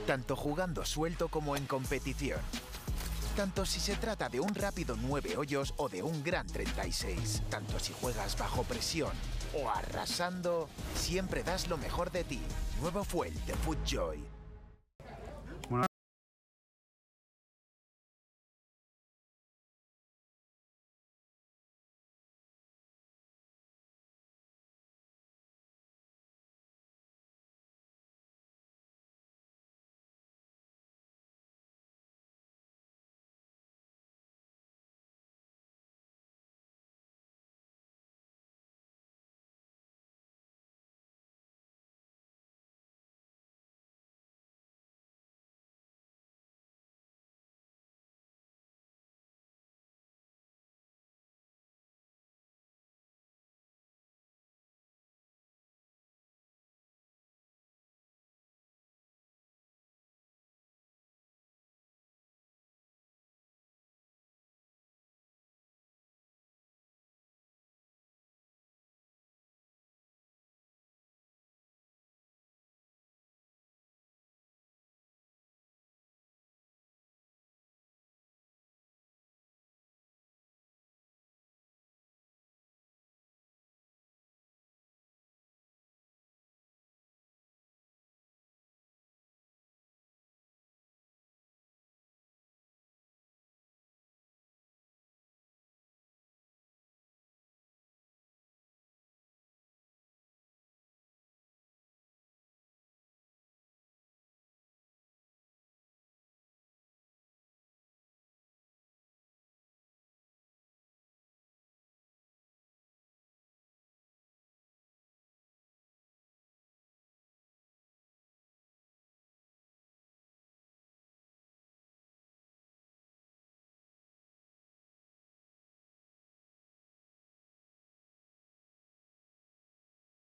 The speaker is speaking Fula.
tanto jugando suelto como en competición. Tanto si se trata de un rápido 9 hoyos o de un gran 36. Tanto si juegas bajo presión o arrasando, siempre das lo mejor de ti. Nuevo Fuel de FootJoy.